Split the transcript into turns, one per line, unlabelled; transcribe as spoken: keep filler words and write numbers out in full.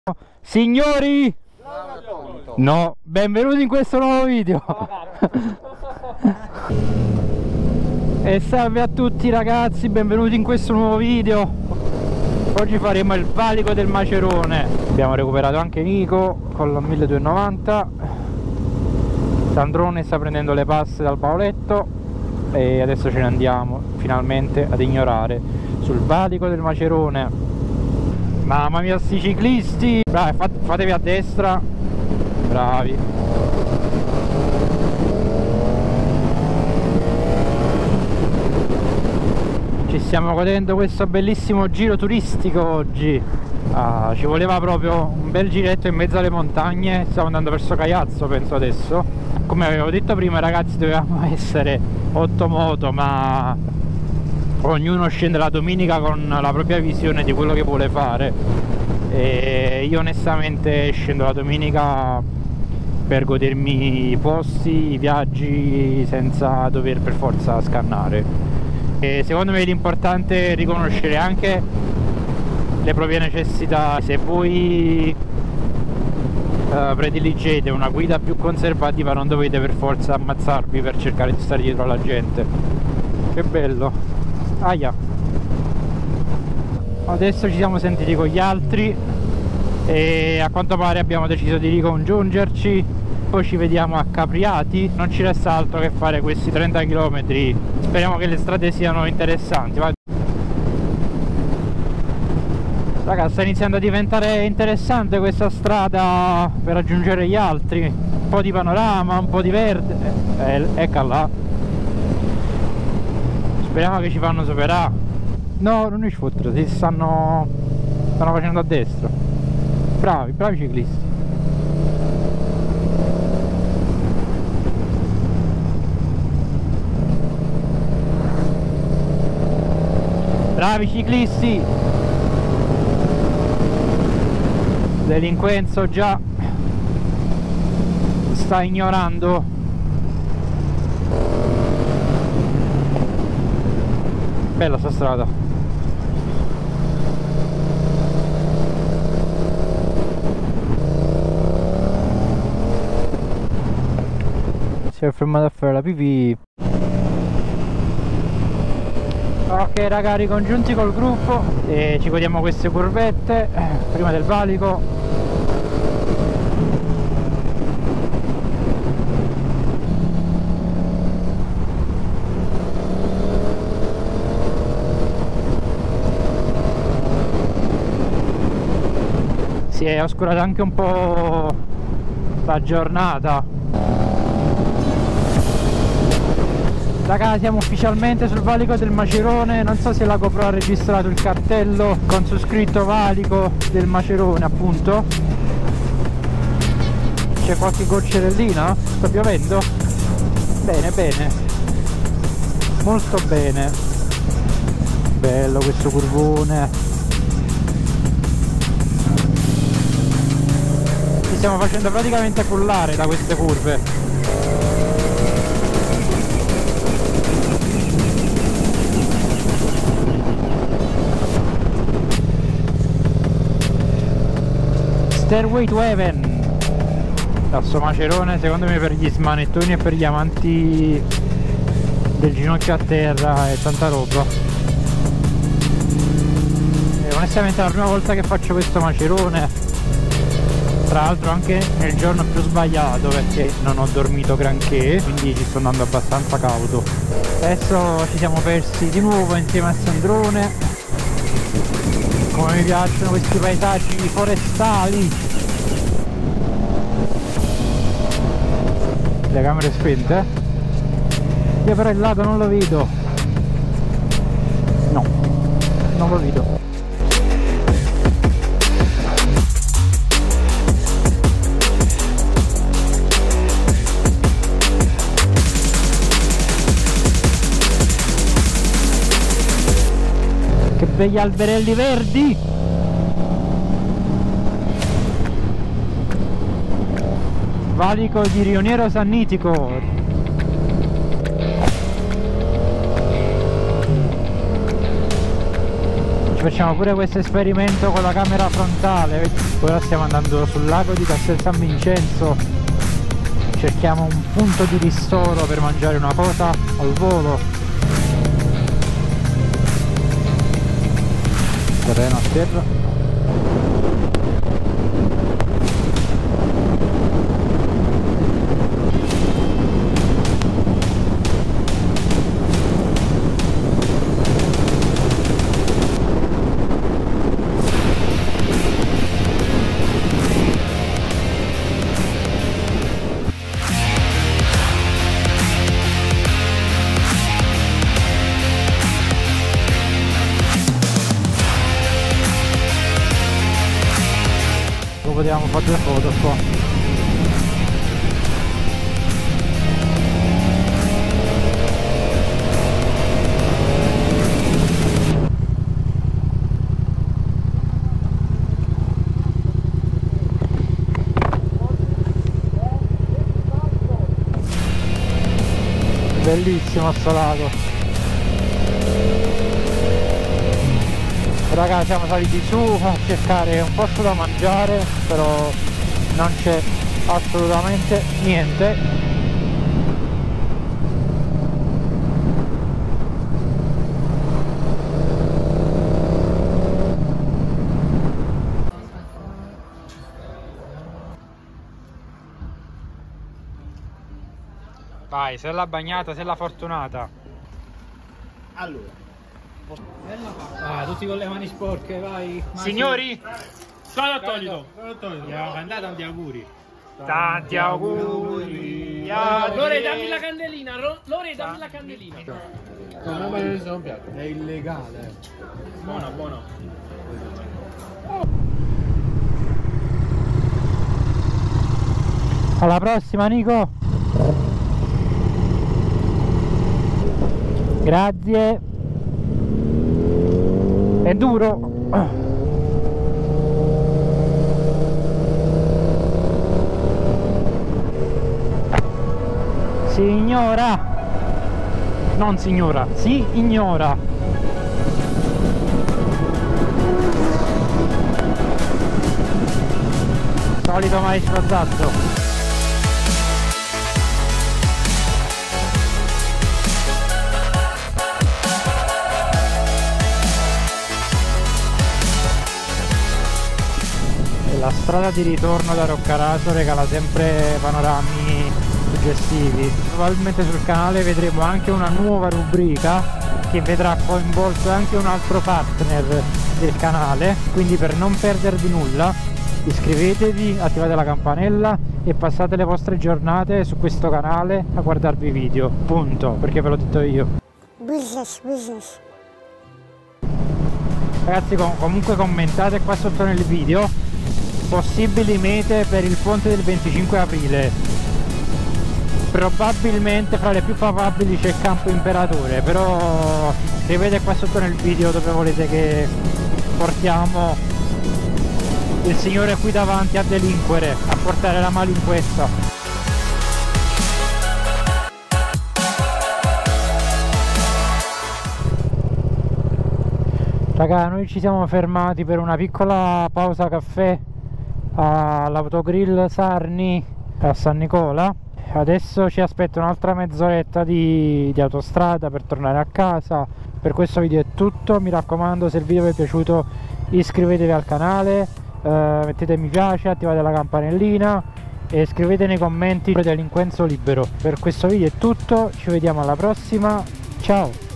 Signori, no, benvenuti in questo nuovo video. E salve a tutti ragazzi, benvenuti in questo nuovo video. Oggi faremo il valico del Macerone. Abbiamo recuperato anche Nico con la milleduecentonovanta. Sandrone sta prendendo le passe dal Paoletto e adesso ce ne andiamo finalmente ad ignorare sul valico del Macerone. Mamma mia, sti ciclisti! Bravi, fatevi a destra. Bravi. Ci stiamo godendo questo bellissimo giro turistico oggi. Ah, ci voleva proprio un bel giretto in mezzo alle montagne. Stiamo andando verso Caiazzo, penso adesso. Come avevo detto prima ragazzi, dovevamo essere otto moto, ma ognuno scende la domenica con la propria visione di quello che vuole fare, e io onestamente scendo la domenica per godermi i posti, i viaggi senza dover per forza scannare. E secondo me l'importante è riconoscere anche le proprie necessità. Se voi uh, prediligete una guida più conservativa non dovete per forza ammazzarvi per cercare di stare dietro alla gente. Che bello. Aia. Adesso ci siamo sentiti con gli altri e a quanto pare abbiamo deciso di ricongiungerci. Poi ci vediamo a Capriati. Non ci resta altro che fare questi trenta chilometri. Speriamo che le strade siano interessanti. Va. Raga, sta iniziando a diventare interessante questa strada per raggiungere gli altri. Un po' di panorama, un po' di verde. Eh, ecco là. Speriamo che ci fanno superare. No, non ci fottere, si stanno stanno facendo a destra. Bravi, bravi ciclisti. Bravi ciclisti. Delinquenzo già sta ignorando. Bella sta strada. Si è fermato a fare la pipì. Ok raga, ricongiunti col gruppo e ci godiamo queste curvette prima del valico. Si è oscurata anche un po' la giornata. Raga, siamo ufficialmente sul valico del Macerone. Non so se la GoPro ha registrato il cartello con su scritto valico del Macerone, appunto. C'è qualche goccerellina? Sta piovendo? Bene, bene. Molto bene. Bello questo curvone. Stiamo facendo praticamente cullare da queste curve. Stairway to Heaven. Tasso Macerone secondo me per gli smanettoni e per gli amanti del ginocchio a terra è tanta roba. E onestamente è la prima volta che faccio questo Macerone. Tra l'altro anche nel giorno più sbagliato perché non ho dormito granché, quindi ci sto andando abbastanza cauto. Adesso ci siamo persi di nuovo insieme a Sandrone. Come mi piacciono questi paesaggi forestali. Le camere spente? Io però il lago non lo vedo. No, non lo vedo. Begli alberelli verdi. Valico di Rioniero Sannitico. Facciamo pure questo esperimento con la camera frontale. Ora stiamo andando sul lago di Castel San Vincenzo, cerchiamo un punto di ristoro per mangiare una cosa al volo. Terreno a terra. Potevamo fare due foto qua. Bellissimo sto lago. Raga, siamo saliti su a cercare un posto da mangiare, però non c'è assolutamente niente. Vai, se l'ha bagnata, se l'ha fortunata.
Allora.
Ah, tutti con le mani sporche, vai.
Signori, sono toglito. Abbiamo cantato tanti auguri.
Tanti auguri.
Lore, dammi la candelina. Lore, dammi la candelina.
Non me ne sono un piatto. È illegale.
Buono, buono.
Alla prossima, Nico. Grazie. È duro. Signora. Non signora, si ignora. Solito maestro Zazzo. La strada di ritorno da Roccaraso regala sempre panorami suggestivi. Probabilmente sul canale vedremo anche una nuova rubrica che vedrà coinvolto anche un altro partner del canale, quindi per non perdervi nulla iscrivetevi, attivate la campanella e passate le vostre giornate su questo canale a guardarvi video, punto, perché ve l'ho detto io.
Business, business.
Ragazzi, com comunque commentate qua sotto nel video possibili mete per il ponte del venticinque aprile. Probabilmente fra le più probabili c'è il Campo Imperatore, però scrivete qua sotto nel video dove volete che portiamo il signore qui davanti a delinquere, a portare la malinquesta. Raga, noi ci siamo fermati per una piccola pausa caffè all'autogrill Sarni a San Nicola. Adesso ci aspetta un'altra mezz'oretta di, di autostrada per tornare a casa. Per questo video è tutto, mi raccomando, se il video vi è piaciuto iscrivetevi al canale, eh, mettete mi piace, attivate la campanellina e scrivete nei commenti delinquenzo libero. Per questo video è tutto, ci vediamo alla prossima, ciao!